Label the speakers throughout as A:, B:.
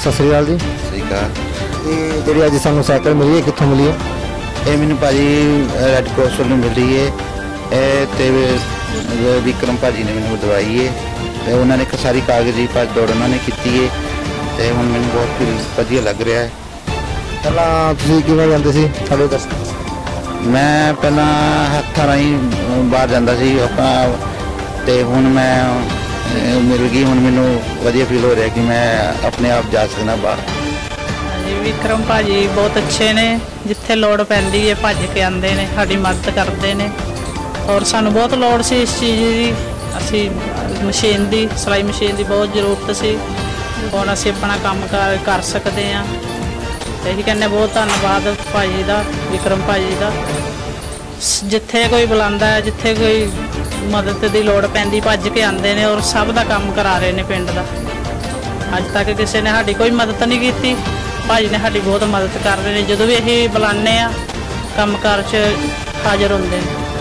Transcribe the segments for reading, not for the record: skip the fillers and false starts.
A: सत श्री अकाल जी।
B: सही कहा।
A: जी अज सानू साइकिल मिली है, कितों मिली है?
B: ये मैंने भाजी रैड क्रॉस वालों मिली है। विक्रम भाजी ने मैंने दवाई है तो उन्होंने सारी कागजी भज दौड़ उन्होंने की है तो हम मैंने बहुत वधिया लग रहा है।
A: पहला किवें जांदे सी? साडे दस
B: मैं पहला हत्थां राहीं बाहर जांदा सी ते हुण मैं मिल गई, हुण मैनूं वधिया फील हो रहा कि मैं अपने आप जा सकना बाहर।
C: विक्रम भाजी बहुत अच्छे ने, जिथे लोड़ पैंदी है भज के आते हैं, साड़ी मदद करते हैं और सानू बहुत लोड़ सी इस चीज़ की। असी मशीन की सिलाई मशीन की बहुत जरूरत सी, हुण असी अपना काम कर सकते हैं। यही कहने बहुत धन्यवाद भाजी का, विक्रम भाजी का। जिथे कोई बुलांदा है, जिथे कोई मदद की लोड़ पैंदी भज के आते हैं और सब का काम करा रहे हैं पिंड का। अज तक किसी ने साड़ी कोई मदद नहीं की, भाजी ने साड़ी बहुत मदद कर रहे हैं। जो भी अं बुलाने काम कार च हाजिर होंगे।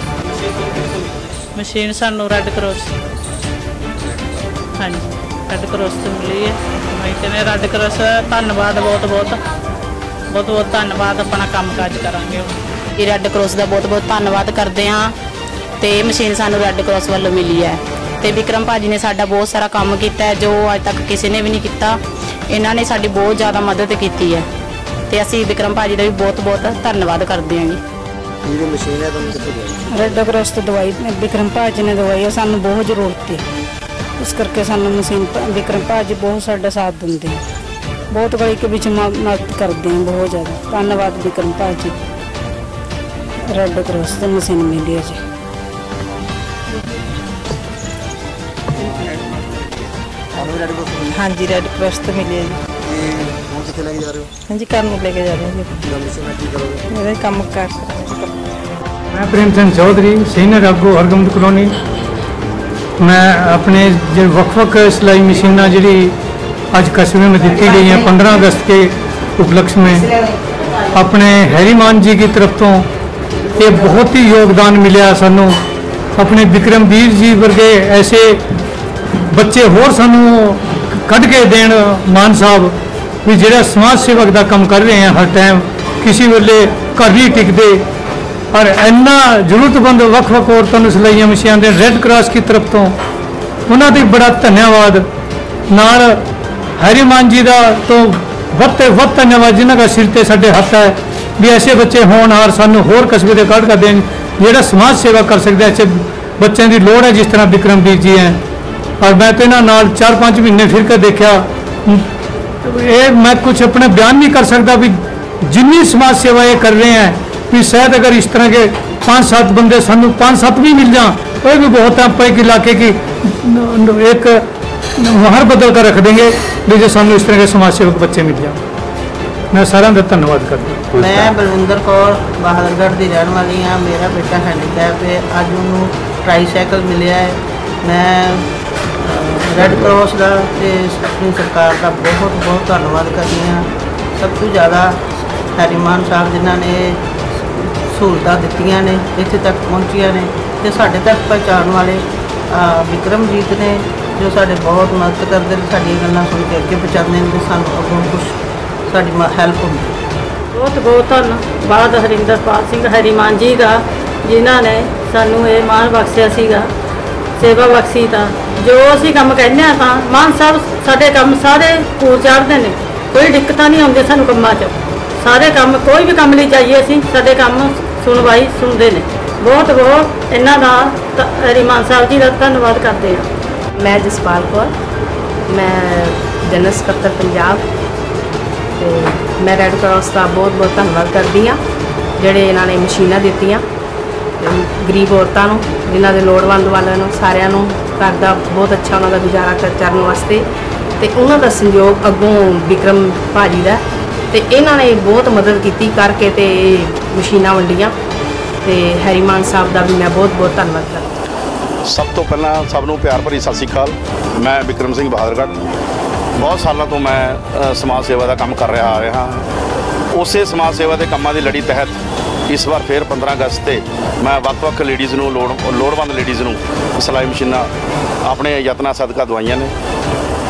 C: मशीन सानू रैड क्रॉस, हाँ जी रैड क्रॉस तो मिली है। मैं कहने रैड क्रॉस धन्यवाद, बहुत बहुत बहुत बहुत धन्यवाद। अपना काम काज करांगे।
D: रैड क्रॉस का बहुत बहुत धन्यवाद करते हैं। तो मशीन सानू रैड क्रॉस वालों मिली है तो विक्रम भाजी ने साडा बहुत सारा काम किया है जो अज तक किसी ने भी नहीं किया। इन्होंने साडी बहुत ज़्यादा मदद की है तो असी विक्रम भाजी का भी बहुत बहुत धन्यवाद करते हैं। जी
A: मशीन है
D: रैड क्रॉस तो दवाई विक्रम भाजी ने दवाई है, सानू बहुत जरूरत है, इस करके सानू मशीन विक्रम भाजी बहुत साडा साथ देंगे, बहुत गली के बिच मदद करते हैं, बहुत ज़्यादा धन्यवाद विक्रम भाजी। रैड क्रॉस तो मशीन मिली है जी। हाँ जी रैड क्रॉस तो मिली है जी। हाँ जी घर में लेके जा रहे हैं जी, मेरे काम कर।
E: मैं प्रेम सिंह चौधरी, सीनियर आगू हरगोबिंद कॉलोनी। मैं अपने जो वक्-वक् सिलाई मशीना जी अज कस्बे में दी गई हैं 15 अगस्त के उपलक्ष्य में, अपने हैरीमान जी की तरफ तो ये बहुत ही योगदान मिला सानू। अपने विक्रमवीर जी वर्गे ऐसे बच्चे होर सानू कढ़ के देन मान साहब भी जिहड़ा समाज सेवक का काम कर रहे हैं, हर टाइम किसी वेले घर नहीं टिकते और इन्ना जरूरतमंद वक्-वक् औरतों को सिलाइया मशीन दे रैड क्रॉस की तरफ तो उन्होंने बड़ा धन्यवाद। नाल हैरीमान जी का तो वध धन्यवाद जिन्हों का सिर ते साडे हथ है भी ऐसे बच्चे होनहार सानू होर कस्बे के कढ़ कर देन जिहड़ा समाज सेवा कर सकते। ऐसे बच्चों की लोड़ है जिस तरह विक्रमवीर जी हैं। और मैं तो इन्होंने 4-5 महीने फिर के देखा, ये मैं कुछ अपने बयान नहीं कर सकता भी जिन्नी समाज सेवा ये कर रहे हैं भी शायद अगर इस तरह के 5-7 बंदे सानू 5-7 भी मिल जाए वो भी बहुत है। आप एक इलाके की एक महर बदल कर रख देंगे भी जो सानू इस तरह के समाज सेवक बच्चे मिल जाए। मैं सारा का धन्यवाद करता हूँ।
F: मैं बलविंदर कौर बहादुरगढ़ की रहने वाली हाँ। मेरा बेटा हैंडीकैप है, अज उन्होंने ट्राईसाइकिल मिले है। मैं रैड क्रॉस का अपनी सरकार का बहुत बहुत धन्यवाद करती हाँ। सब तो ज़्यादा हैरीमान साहब जिन्होंने सहूलतां दित्तियां ने, इत्थे तक पहुँचिया ने तो साढ़े तक पहुँचाने वाले विक्रमजीत ने जो साढ़े बहुत मदद करते हैं, साड़ियां गल्लां सुन के अगे पहुँचाते हैं तो सानूं अगों कुछ साड़ी हैल्प होंगी।
G: बहुत बहुत धन्यवाद हरिंदरपाल सिंह हैरीमान जी का, जिन्होंने सानू ये मान बख्शिया सीगा, सेवा बख्शी था। जो असीं काम कहने तां मान साहब साडे काम सारे पूर चाढ़ते हैं, कोई दिक्कत नहीं आती सानू कामां च। सारे काम कोई भी काम नहीं चाहिए असीं साडे काम सुनवाई सुनते हैं। बहुत बहुत इन्हां दा हैरीमान साहब जी का धन्यवाद करते हैं।
D: मैं जसपाल कौर, मैं जनरल सकत्तर पंजाब। तो मैं रैड क्रॉस का बहुत बहुत धन्यवाद करती हाँ जिहड़े इन्होंने मशीनां दित्तियां गरीब औरतों को, जिन्हों के लोड़वंद वालों सारिਆਂ ਨੂੰ घर का बहुत अच्छा उन्होंने गुजारा करने वास्ते। तो उन्होंने संयोग अगों विक्रम भाजी का तो इन्होंने बहुत मदद की करके तो मशीनां वंडियां। तो हैरीमान साहब का भी मैं बहुत बहुत धन्यवाद करती।
H: सब तो पहला सबनों प्यार भरी सत श्री अकाल। मैं विक्रम सिंह बहादुरगढ़, बहुत सालों तो मैं समाज सेवा का काम कर रहा आ रहा। उस समाज सेवा के कामों की लड़ी तहत इस बार फिर 15 अगस्त से मैं वक्-वक् लेडीज़ लोड़वंद लेडीज़ सिलाई मशीनां अपने यत्नां सदका दवाइयां ने।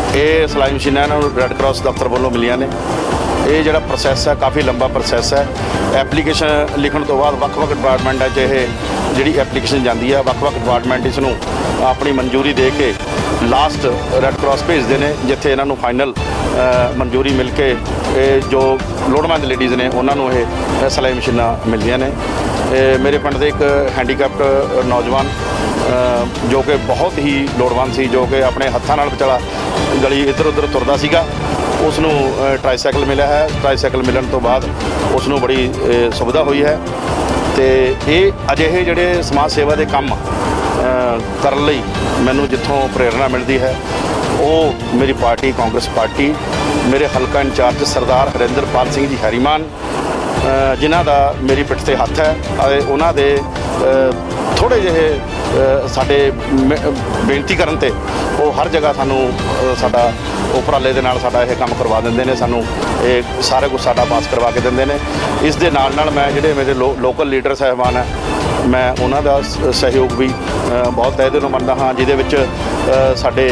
H: ਇਹ ਸਿਲਾਈ ਮਸ਼ੀਨਾਂ ਇਹਨਾਂ ਨੂੰ ਰੈੱਡ ਕਰਾਸ ਦਫ਼ਤਰ ਵੱਲੋਂ ਮਿਲੀਆਂ ਨੇ। ਇਹ ਜਿਹੜਾ ਪ੍ਰੋਸੈਸ ਹੈ ਕਾਫੀ ਲੰਬਾ ਪ੍ਰੋਸੈਸ ਹੈ। ਐਪਲੀਕੇਸ਼ਨ ਲਿਖਣ ਤੋਂ ਬਾਅਦ ਵੱਖ-ਵੱਖ ਡਿਪਾਰਟਮੈਂਟਾਂ 'ਚ ਇਹ ਜਿਹੜੀ ਐਪਲੀਕੇਸ਼ਨ ਜਾਂਦੀ ਹੈ, ਵੱਖ-ਵੱਖ ਡਿਪਾਰਟਮੈਂਟ ਇਸ ਨੂੰ ਆਪਣੀ ਮਨਜ਼ੂਰੀ ਦੇ ਕੇ ਲਾਸਟ ਰੈੱਡ ਕਰਾਸ ਭੇਜਦੇ ਨੇ, ਜਿੱਥੇ ਇਹਨਾਂ ਨੂੰ ਫਾਈਨਲ ਮਨਜ਼ੂਰੀ ਮਿਲ ਕੇ ਇਹ ਜੋ ਲੋੜਵੰਦ ਲੇਡੀਜ਼ ਨੇ ਉਹਨਾਂ ਨੂੰ ਇਹ ਸਿਲਾਈ ਮਸ਼ੀਨਾਂ ਮਿਲਦੀਆਂ ਨੇ। ਮੇਰੇ ਪਿੰਡ ਦੇ ਇੱਕ ਹੈਂਡੀਕੈਪਟ ਨੌਜਵਾਨ ਜੋ ਕਿ ਬਹੁਤ ਹੀ ਲੋੜਵੰਦ ਸੀ, ਜੋ ਕਿ ਆਪਣੇ ਹੱਥਾਂ ਨਾਲ ਵਿਚਾਲਾ ਗਲੀ ਇੱਧਰ ਉੱਧਰ ਤੁਰਦਾ ਸੀਗਾ, ਉਸ ਨੂੰ ਟਰਾਈਸਾਈਕਲ ਮਿਲਿਆ ਹੈ। ਟਰਾਈਸਾਈਕਲ ਮਿਲਣ ਤੋਂ ਬਾਅਦ ਉਸ ਨੂੰ ਬੜੀ ਸੁਵਿਧਾ ਹੋਈ ਹੈ। ਅਤੇ ਇਹ ਅਜਿਹੇ ਜਿਹੜੇ ਸਮਾਜ ਸੇਵਾ ਦੇ ਕੰਮ ਕਰਨ ਲਈ ਮੈਨੂੰ ਜਿੱਥੋਂ ਪ੍ਰੇਰਨਾ ਮਿਲਦੀ ਹੈ ਉਹ ਮੇਰੀ ਪਾਰਟੀ ਕਾਂਗਰਸ ਪਾਰਟੀ, ਮੇਰੇ ਹਲਕਾ ਇੰਚਾਰਜ ਸਰਦਾਰ ਹਰਿੰਦਰਪਾਲ ਸਿੰਘ ਜੀ ਹੈਰੀਮਾਨ, ਜਿਨ੍ਹਾਂ ਦਾ ਮੇਰੀ ਪਿੱਠ 'ਤੇ ਹੱਥ ਹੈ ਅਤੇ ਉਹਨਾਂ ਦੇ ਥੋੜ੍ਹੇ ਜਿਹੇ ਸਾਡੇ ਬੇਨਤੀ ਕਰਨ 'ਤੇ ਉਹ ਹਰ ਜਗ੍ਹਾ ਸਾਨੂੰ ਸਾਡਾ ਉਪਰਾਲੇ ਦੇ ਨਾਲ ਸਾਡਾ ਇਹ ਕੰਮ ਕਰਵਾ ਦਿੰਦੇ ਨੇ, ਸਾਨੂੰ ਇਹ ਸਾਰਾ ਕੁਝ ਸਾਡਾ ਪਾਸ ਕਰਵਾ ਕੇ ਦਿੰਦੇ ਨੇ। ਇਸ ਦੇ ਨਾਲ ਨਾਲ ਮੈਂ ਜਿਹੜੇ ਮੇਰੇ ਲੋਕਲ ਲੀਡਰ ਸਾਹਿਬਾਨ ਹੈ, ਮੈਂ ਉਹਨਾਂ ਦਾ ਸਹਿਯੋਗ ਵੀ ਬਹੁਤ ਤਹਿ ਦਿਲੋਂ ਮੰਨਦਾ ਹਾਂ, ਜਿਹਦੇ ਵਿੱਚ ਸਾਡੇ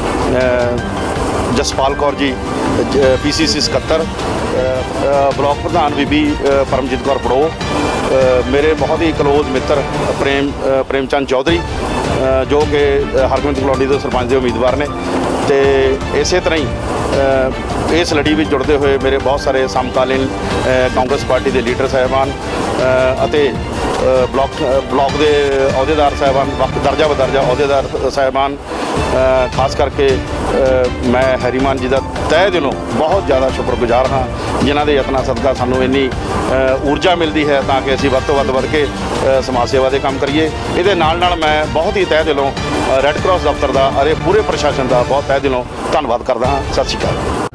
H: ਜਸਪਾਲ ਕੌਰ ਜੀ PCC ਸਕੱਤਰ, ਬਲਾਕ ਪ੍ਰਧਾਨ ਬੀਬੀ ਪਰਮਜੀਤ ਕੌਰ ਪੜੋ, ਮੇਰੇ ਬਹੁਤ ਹੀ ਕਲੋਜ਼ ਮਿੱਤਰ ਪ੍ਰੇਮਚੰਦ ਚੌਧਰੀ ਜੋ ਕਿ ਹਰਗੋਬਿੰਦ ਕਲੋਨੀ ਦੇ ਸਰਪੰਚ ਦੇ ਉਮੀਦਵਾਰ ਨੇ, ਅਤੇ ਇਸੇ ਤਰ੍ਹਾਂ ਹੀ ਇਸ ਲੜੀ ਵਿੱਚ ਜੁੜਦੇ ਹੋਏ ਮੇਰੇ ਬਹੁਤ ਸਾਰੇ ਸਮਕਾਲੀਨ ਕਾਂਗਰਸ ਪਾਰਟੀ ਦੇ ਲੀਡਰ ਸਾਹਿਬਾਨ ਅਤੇ ਬਲਾਕ ਦੇ ਅਹੁਦੇਦਾਰ ਸਾਹਿਬਾਨ, ਦਰਜਾ ਬਦਰਜਾ ਅਹੁਦੇਦਾਰ ਸਾਹਿਬਾਨ, ਖਾਸ ਕਰਕੇ ਮੈਂ ਹੈਰੀਮਾਨ ਜੀ ਦਾ ਤਹਿ ਦਿਲੋਂ ਬਹੁਤ ਜ਼ਿਆਦਾ ਸ਼ੁਕਰਗੁਜ਼ਾਰ ਹਾਂ, ਜਿਨ੍ਹਾਂ ਦੇ ਯਤਨਾਂ ਸਦਕਾ ਸਾਨੂੰ ਇੰਨੀ ਊਰਜਾ ਮਿਲਦੀ ਹੈ ਤਾਂ ਕਿ ਅਸੀਂ ਵੱਧ ਤੋਂ ਵੱਧ ਕੇ ਸਮਾਜ ਸੇਵਾ ਦੇ ਕੰਮ ਕਰੀਏ। ਇਹਦੇ ਨਾਲ ਨਾਲ ਮੈਂ ਬਹੁਤ ਹੀ ਤਹਿ ਦਿਲੋਂ ਰੈੱਡ ਕਰਾਸ ਦਫ਼ਤਰ ਦਾ ਅਤੇ ਪੂਰੇ ਪ੍ਰਸ਼ਾਸਨ ਦਾ ਬਹੁਤ ਤਹਿ ਦਿਲੋਂ ਧੰਨਵਾਦ ਕਰਦਾ ਹਾਂ। ਸਤਿ ਸ਼੍ਰੀ ਅਕਾਲ।